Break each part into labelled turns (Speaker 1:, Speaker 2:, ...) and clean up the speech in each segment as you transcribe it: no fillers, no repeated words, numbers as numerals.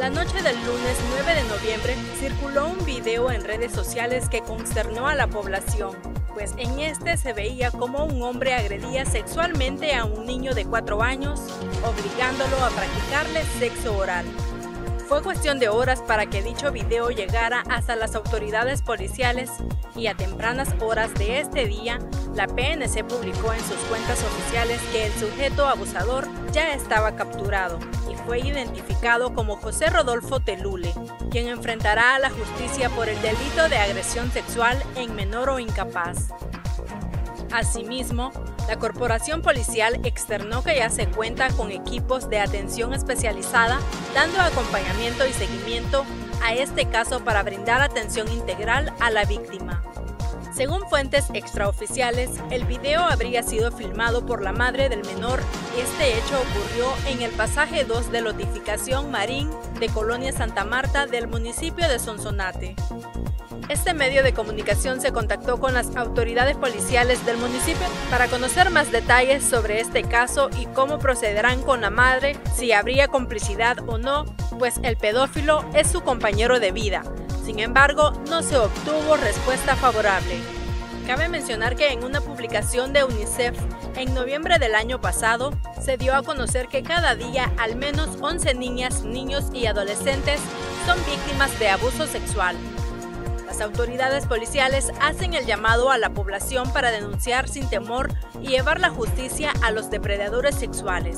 Speaker 1: La noche del lunes 9 de noviembre circuló un video en redes sociales que consternó a la población, pues en este se veía como un hombre agredía sexualmente a un niño de 4 años, obligándolo a practicarle sexo oral. Fue cuestión de horas para que dicho video llegara hasta las autoridades policiales y a tempranas horas de este día, la PNC publicó en sus cuentas oficiales que el sujeto abusador ya estaba capturado y fue identificado como José Rodolfo Telule, quien enfrentará a la justicia por el delito de agresión sexual en menor o incapaz. Asimismo, la corporación policial externó que ya se cuenta con equipos de atención especializada dando acompañamiento y seguimiento a este caso para brindar atención integral a la víctima. Según fuentes extraoficiales, el video habría sido filmado por la madre del menor. Este hecho ocurrió en el pasaje 2 de lotificación Marín de Colonia Santa Marta del municipio de Sonsonate. Este medio de comunicación se contactó con las autoridades policiales del municipio para conocer más detalles sobre este caso y cómo procederán con la madre, si habría complicidad o no, pues el pedófilo es su compañero de vida. Sin embargo, no se obtuvo respuesta favorable. Cabe mencionar que en una publicación de UNICEF en noviembre del año pasado, se dio a conocer que cada día al menos 11 niñas, niños y adolescentes son víctimas de abuso sexual. Las autoridades policiales hacen el llamado a la población para denunciar sin temor y llevar la justicia a los depredadores sexuales.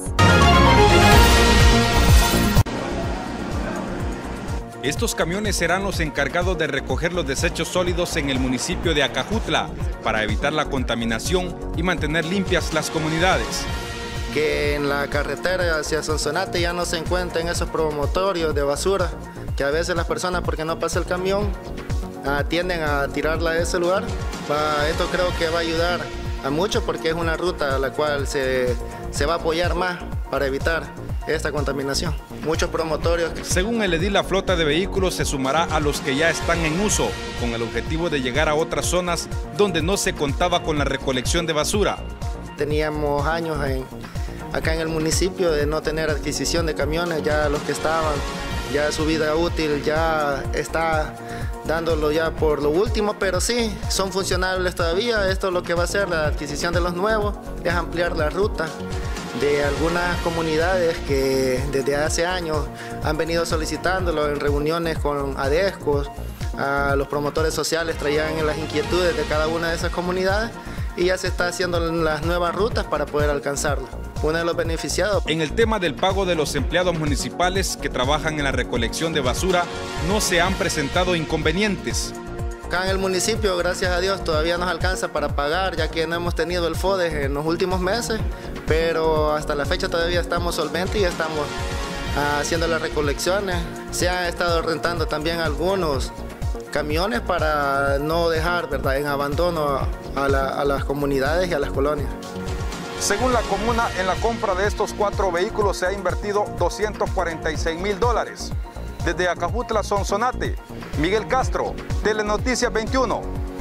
Speaker 2: Estos camiones serán los encargados de recoger los desechos sólidos en el municipio de Acajutla para evitar la contaminación y mantener limpias las comunidades.
Speaker 3: Que en la carretera hacia Sonsonate ya no se encuentren esos promotorios de basura, que a veces las personas, porque no pasa el camión, tienden a tirarla a ese lugar. Esto creo que va a ayudar a mucho porque es una ruta a la cual se va a apoyar más para evitar esta contaminación. Muchos promotorios.
Speaker 2: Según el edil, la flota de vehículos se sumará a los que ya están en uso, con el objetivo de llegar a otras zonas donde no se contaba con la recolección de basura.
Speaker 3: Teníamos años acá en el municipio de no tener adquisición de camiones, ya los que estaban, ya su vida útil ya está dándolo ya por lo último, pero sí, son funcionables todavía. Esto lo que va a hacer la adquisición de los nuevos es ampliar la ruta de algunas comunidades que desde hace años han venido solicitándolo en reuniones con ADESCOS. Los promotores sociales traían las inquietudes de cada una de esas comunidades y ya se está haciendo las nuevas rutas para poder alcanzarlo. Uno de los beneficiados.
Speaker 2: En el tema del pago de los empleados municipales que trabajan en la recolección de basura, no se han presentado inconvenientes.
Speaker 3: Acá en el municipio, gracias a Dios, todavía nos alcanza para pagar, ya que no hemos tenido el FODES en los últimos meses, pero hasta la fecha todavía estamos solventes y estamos haciendo las recolecciones. Se han estado rentando también algunos camiones para no dejar, ¿verdad?, en abandono a las comunidades y a las colonias.
Speaker 2: Según la comuna, en la compra de estos 4 vehículos se ha invertido $246,000. Desde Acajutla, Sonsonate, Miguel Castro, Telenoticias 21.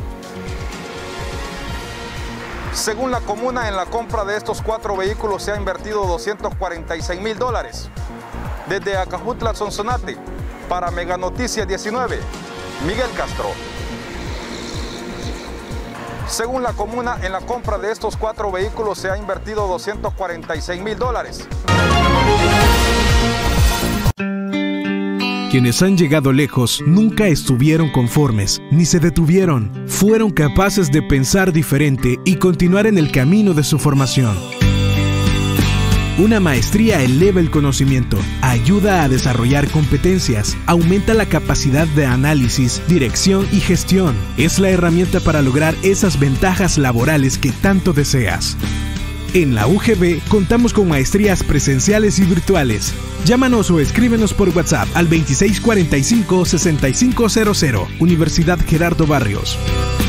Speaker 2: Según la comuna, en la compra de estos 4 vehículos se ha invertido $246,000. Desde Acajutla, Sonsonate, para Mega Noticias 19, Miguel Castro. Según la comuna, en la compra de estos 4 vehículos se ha invertido $246,000.
Speaker 4: Quienes han llegado lejos nunca estuvieron conformes, ni se detuvieron. Fueron capaces de pensar diferente y continuar en el camino de su formación. Una maestría eleva el conocimiento, ayuda a desarrollar competencias, aumenta la capacidad de análisis, dirección y gestión. Es la herramienta para lograr esas ventajas laborales que tanto deseas. En la UGB contamos con maestrías presenciales y virtuales. Llámanos o escríbenos por WhatsApp al 2645-6500. Universidad Gerardo Barrios.